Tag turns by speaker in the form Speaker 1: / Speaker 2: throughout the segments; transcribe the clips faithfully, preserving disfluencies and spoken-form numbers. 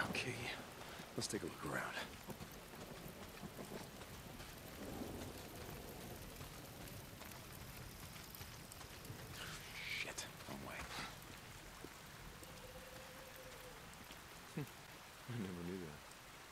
Speaker 1: Okay, let's take a look around. Shit, wrong way. I never knew that.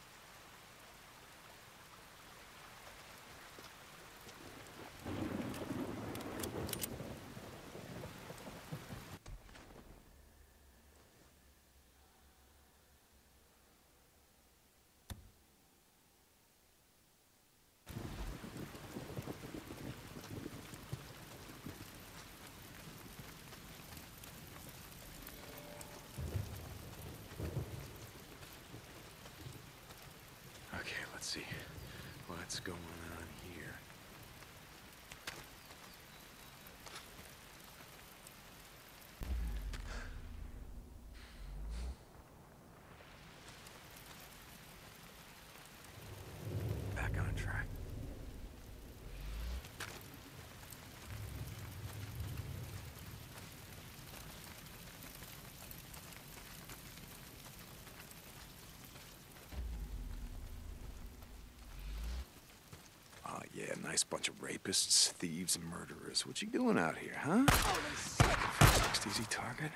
Speaker 1: Okay, let's see. What's going on here? Back on track. Oh, yeah, nice bunch of rapists, thieves, and murderers. What you doing out here, huh? Next easy target.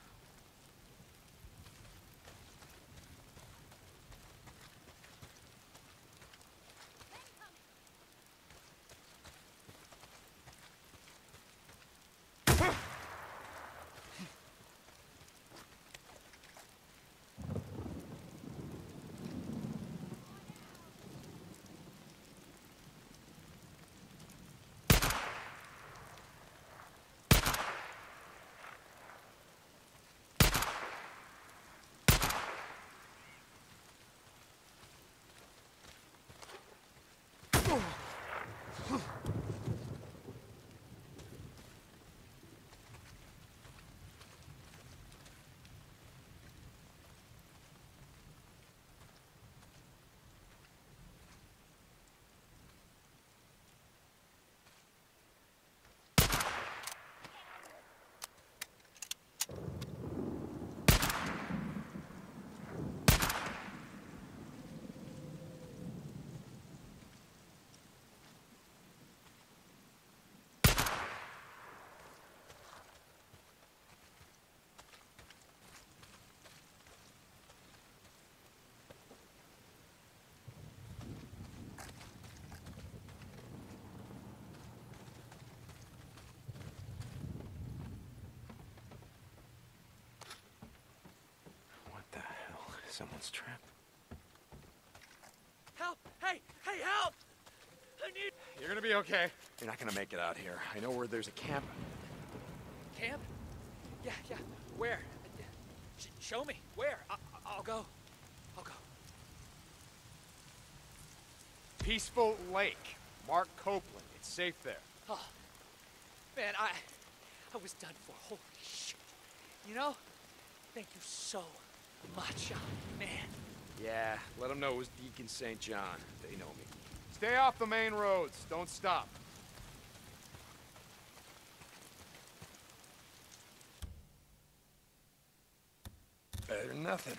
Speaker 1: What the hell? Someone's trapped.
Speaker 2: Help! Hey! Hey, help! I need...
Speaker 1: You're gonna be okay. You're not gonna make it out here. I know where there's a camp.
Speaker 2: Camp? Yeah, yeah. Where? Sh show me. Where? I I'll go. I'll go.
Speaker 3: Peaceful Lake. Mark Copeland. It's safe there.
Speaker 2: Oh, man, I... I was done for. Holy shit. You know, thank you so much, man.
Speaker 1: Yeah, let them know it was Deacon Saint John. They know me.
Speaker 3: Stay off the main roads. Don't stop.
Speaker 1: Better than nothing.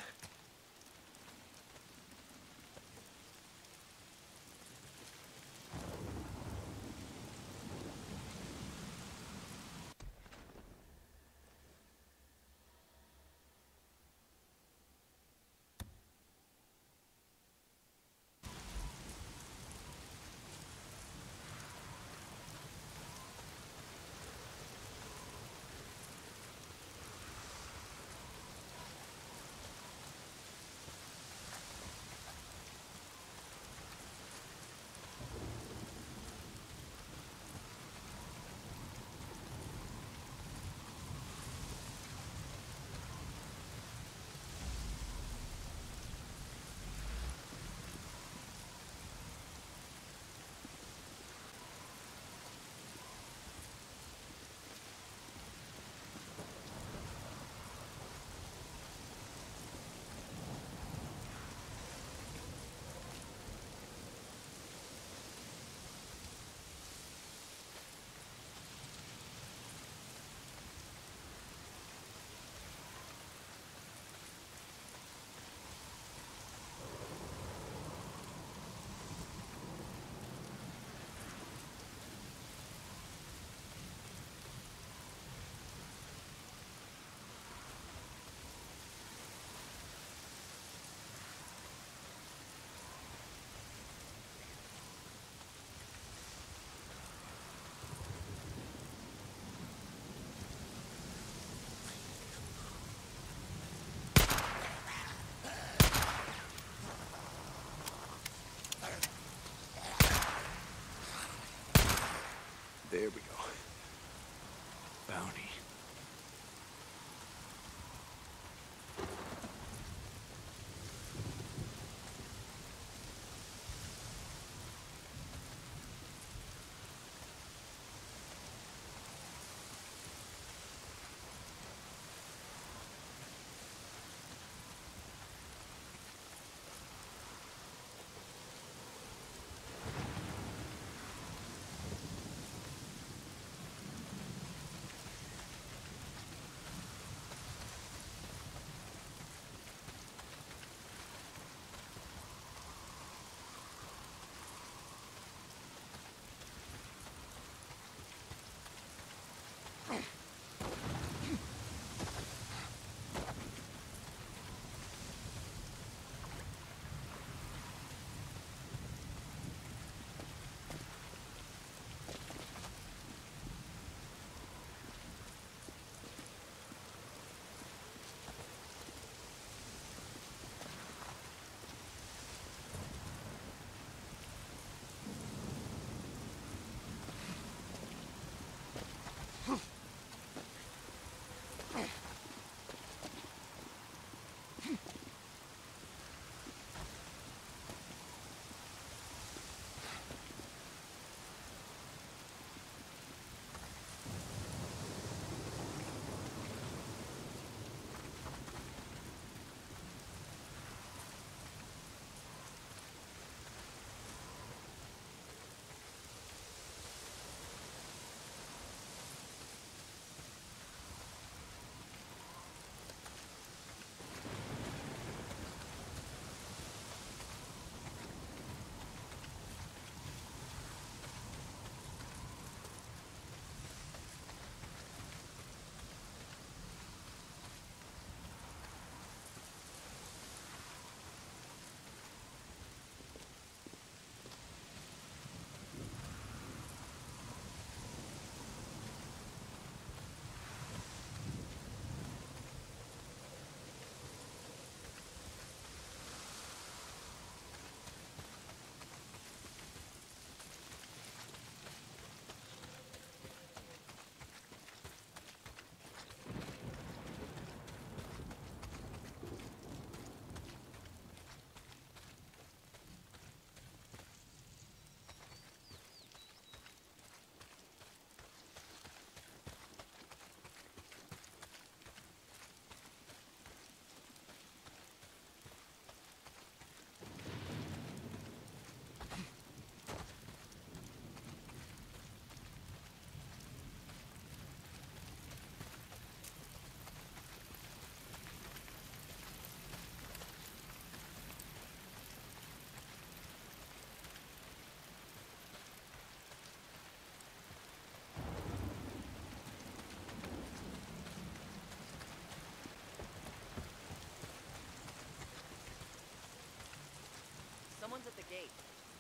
Speaker 4: gate.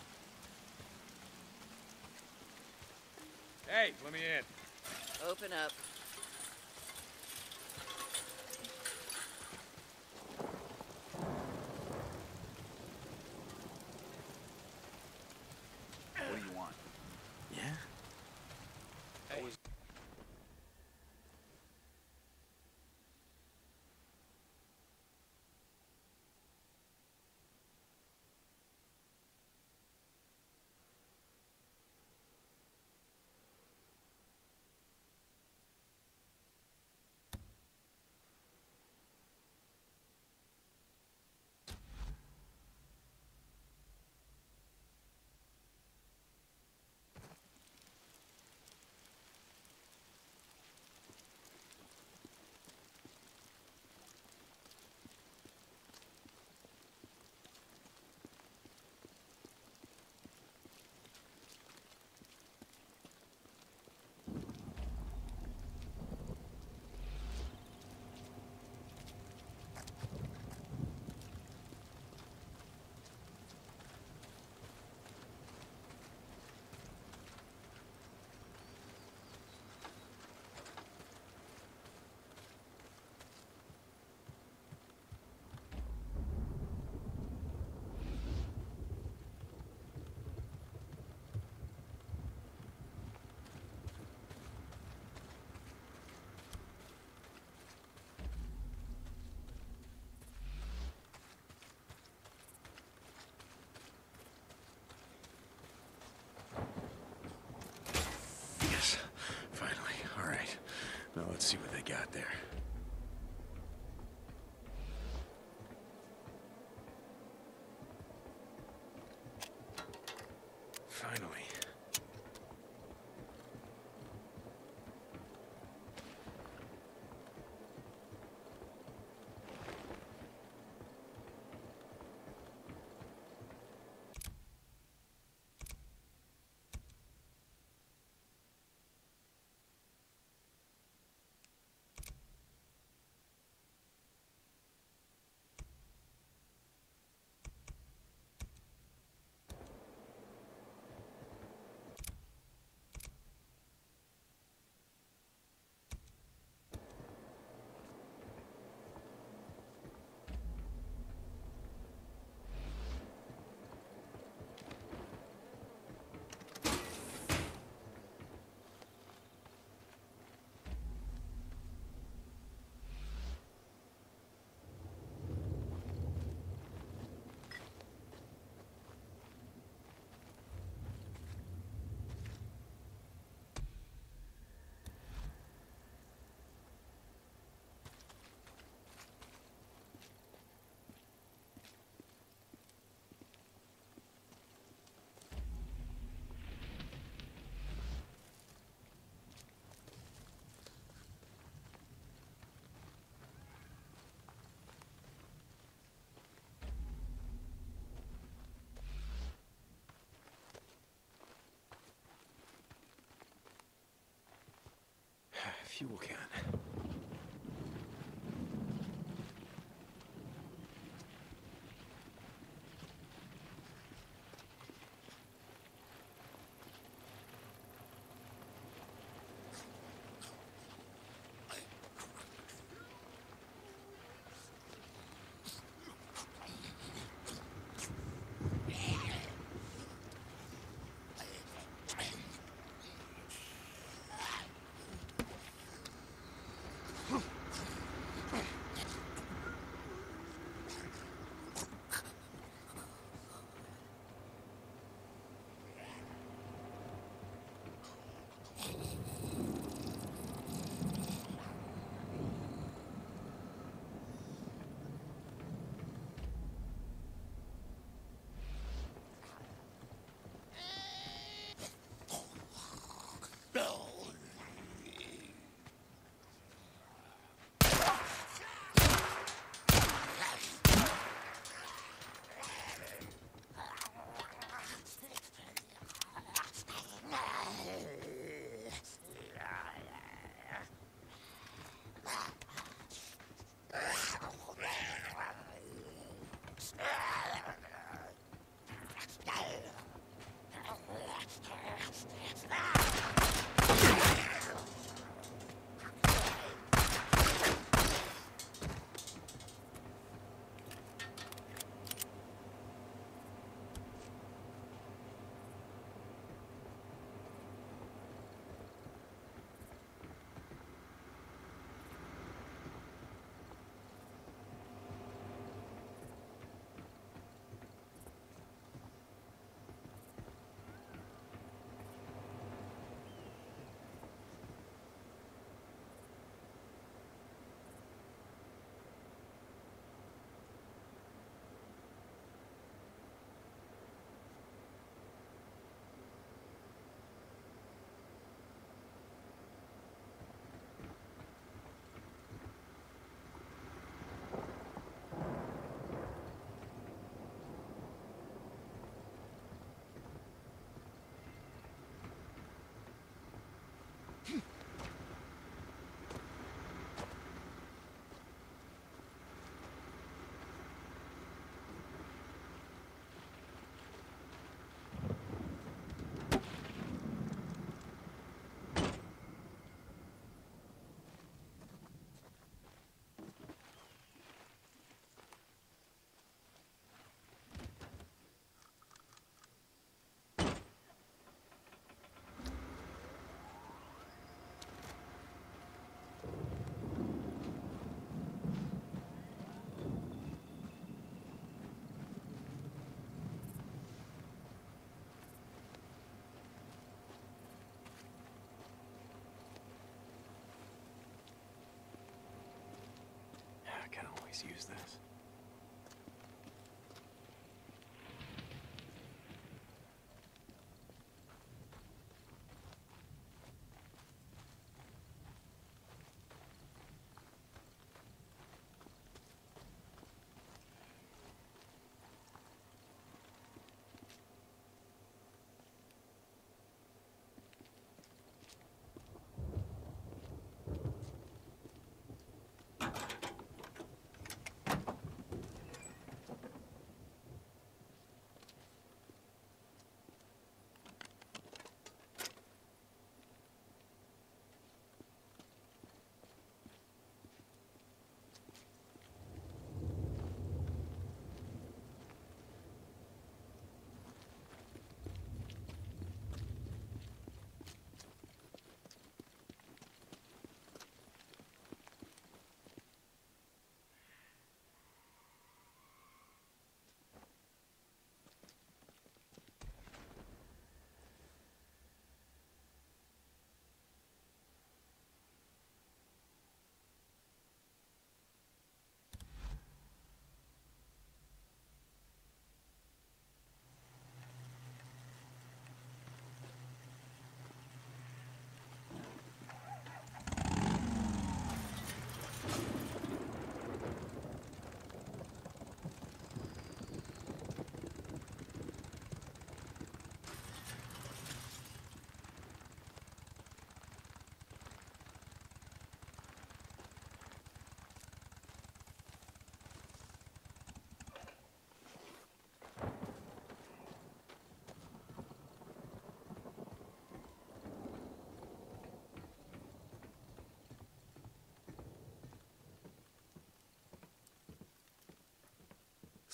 Speaker 3: Hey, let me in.
Speaker 4: Open up.
Speaker 5: What do you want?
Speaker 1: Yeah?
Speaker 3: Hey.
Speaker 1: Yes, finally. All right. Now let's see what they got there. Finally. Fuel can.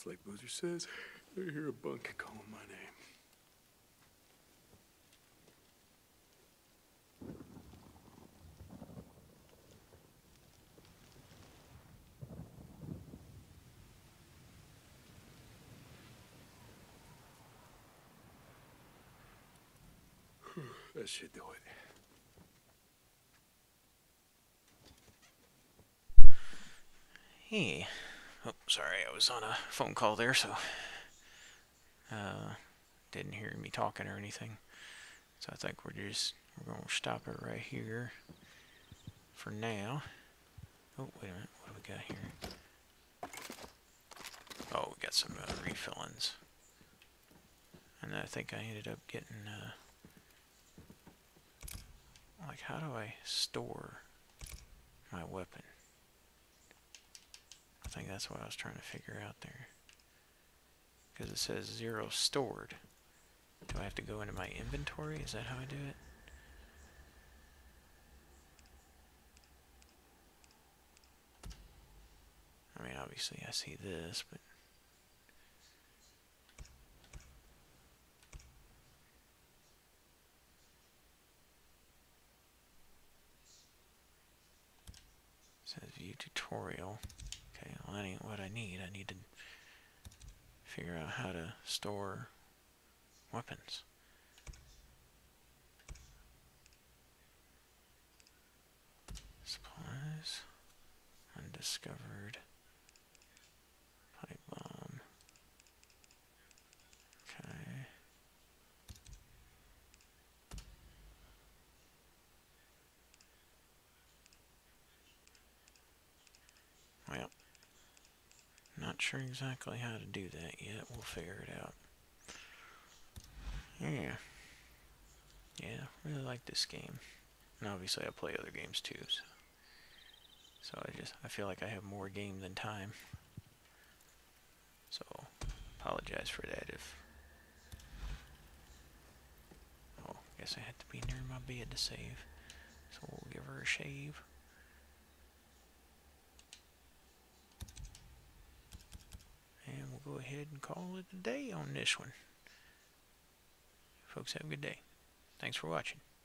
Speaker 1: like Boozer says, I hear a bunk calling my name. That should do it.
Speaker 4: Hey. Oh, sorry, I was on a phone call there, so uh, didn't hear me talking or anything. So I think we're just we're gonna stop it right here for now. Oh, wait a minute, what do we got here? Oh, we got some uh, refillings, and I think I ended up getting uh, like, how do I store my weapon? I think that's what I was trying to figure out there. Because it says zero stored. Do I have to go into my inventory? Is that how I do it? I mean, obviously I see this, but... It says view tutorial. Okay, well that ain't what I need. I need to figure out how to store weapons. Supplies. Undiscovered. Pipe bomb. Okay. Well, not sure exactly how to do that yet. We'll figure it out. Yeah. Yeah, really like this game. And obviously I play other games too, so, so I just, I feel like I have more game than time. So, apologize for that if... Oh, guess I had to be near my bed to save. So we'll give her a shave. And we'll go ahead and call it a day on this one. Folks, have a good day. Thanks for watching.